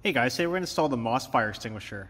Hey guys, today we're going to install the MAUS fire extinguisher.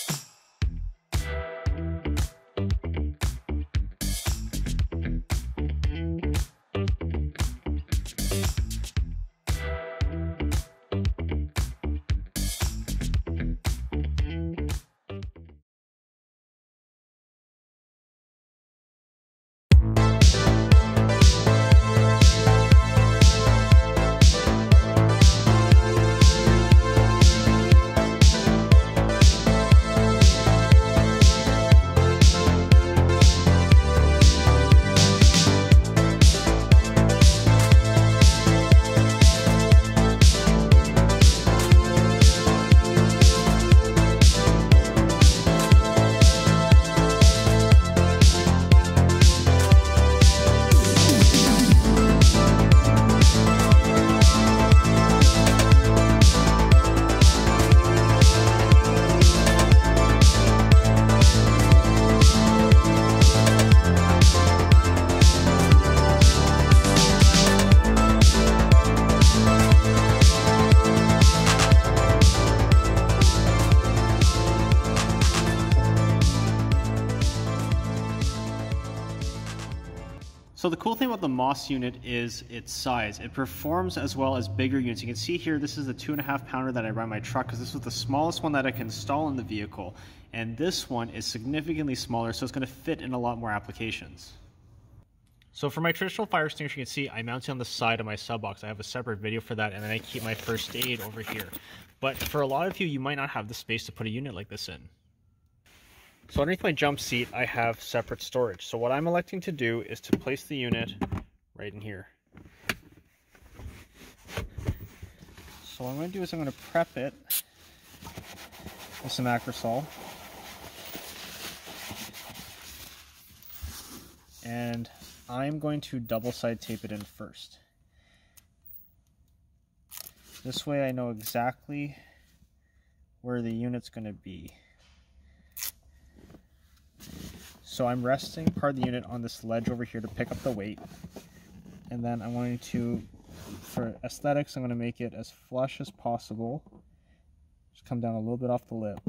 So the cool thing about the MAUS unit is its size. It performs as well as bigger units. You can see here, this is the 2.5 pounder that I run my truck because this was the smallest one that I can install in the vehicle. And this one is significantly smaller, so it's going to fit in a lot more applications. So for my traditional fire extinguisher, you can see I mount it on the side of my sub box. I have a separate video for that, and then I keep my first aid over here. But for a lot of you, you might not have the space to put a unit like this in. So underneath my jump seat, I have separate storage. So what I'm electing to do is to place the unit right in here. So what I'm going to do is I'm going to prep it with some Acrosol. And I'm going to double side tape it in first. This way I know exactly where the unit's going to be. So I'm resting part of the unit on this ledge over here to pick up the weight. And then I'm going to, for aesthetics, I'm going to make it as flush as possible. Just come down a little bit off the lip.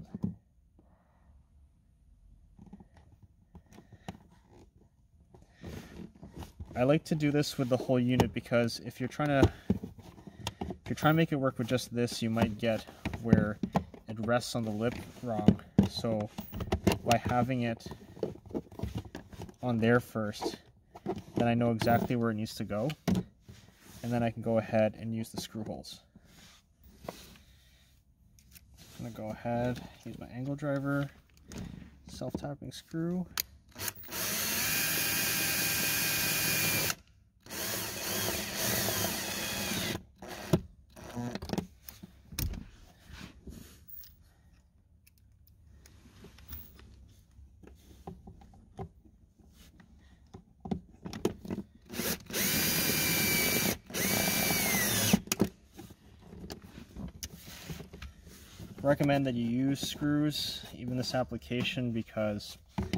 I like to do this with the whole unit because if you're trying to make it work with just this, you might get where it rests on the lip wrong. So by having it on there first, then I know exactly where it needs to go, and then I can go ahead and use the screw holes. I'm going to go ahead, use my angle driver, self-tapping screw. Recommend that you use screws, even this application, because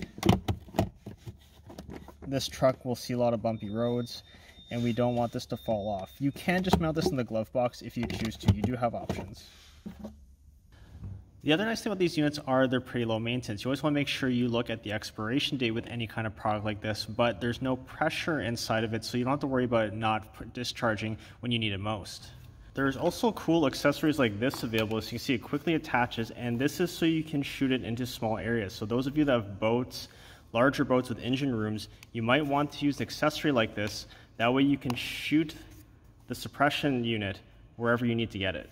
this truck will see a lot of bumpy roads and we don't want this to fall off. You can just mount this in the glove box if you choose to. You do have options. The other nice thing about these units are they're pretty low maintenance. You always want to make sure you look at the expiration date with any kind of product like this, but there's no pressure inside of it, so you don't have to worry about it not discharging when you need it most. There's also cool accessories like this available, so you can see it quickly attaches, and this is so you can shoot it into small areas. So those of you that have boats, larger boats with engine rooms, you might want to use an accessory like this. That way you can shoot the suppression unit wherever you need to get it.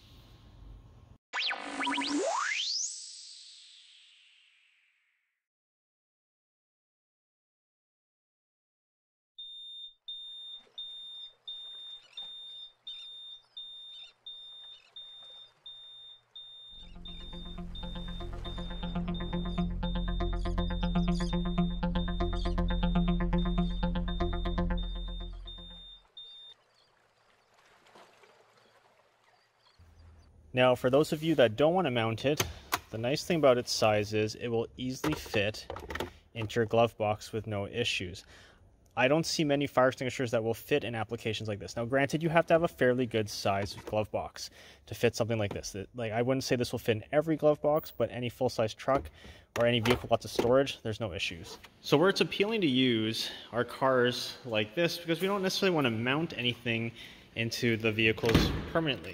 Now, for those of you that don't want to mount it, the nice thing about its size is it will easily fit into your glove box with no issues. I don't see many fire extinguishers that will fit in applications like this. Now, granted, you have to have a fairly good size glove box to fit something like this. Like, I wouldn't say this will fit in every glove box, but any full-size truck or any vehicle with lots of storage, there's no issues. So where it's appealing to use are cars like this, because we don't necessarily want to mount anything into the vehicles permanently.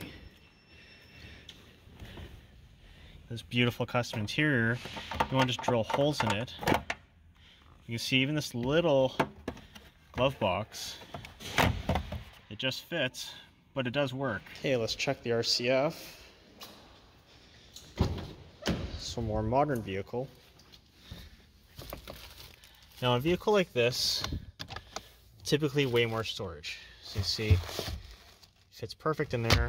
This beautiful custom interior, you want to just drill holes in it. You can see even this little glove box, it just fits, but it does work. Okay, let's check the RCF. So more modern vehicle. Now a vehicle like this, typically way more storage. So you see, fits perfect in there.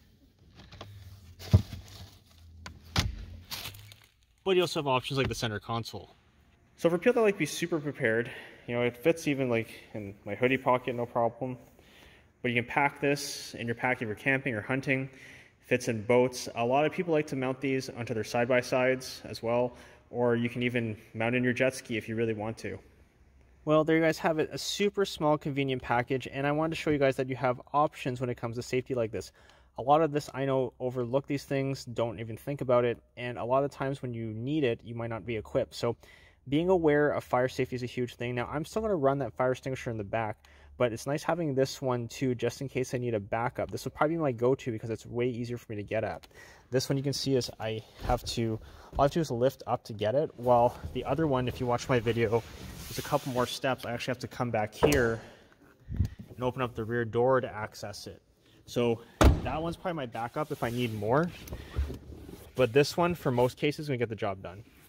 But you also have options like the center console. So for people that like to be super prepared, you know, it fits even like in my hoodie pocket, no problem. But you can pack this in your pack if you're camping or hunting. Fits in boats. A lot of people like to mount these onto their side-by-sides as well, or you can even mount in your jet ski if you really want to. Well, there you guys have it, a super small convenient package, and I wanted to show you guys that you have options when it comes to safety like this. A lot of this, I know, overlook these things, don't even think about it, and a lot of times when you need it, you might not be equipped. So being aware of fire safety is a huge thing. Now, I'm still going to run that fire extinguisher in the back, but it's nice having this one too, just in case I need a backup. This would probably be my go-to because it's way easier for me to get at. This one you can see is all I have to do is lift up to get it, while the other one, if you watch my video, there's a couple more steps. I actually have to come back here and open up the rear door to access it. So that one's probably my backup if I need more, but this one, for most cases, we get the job done.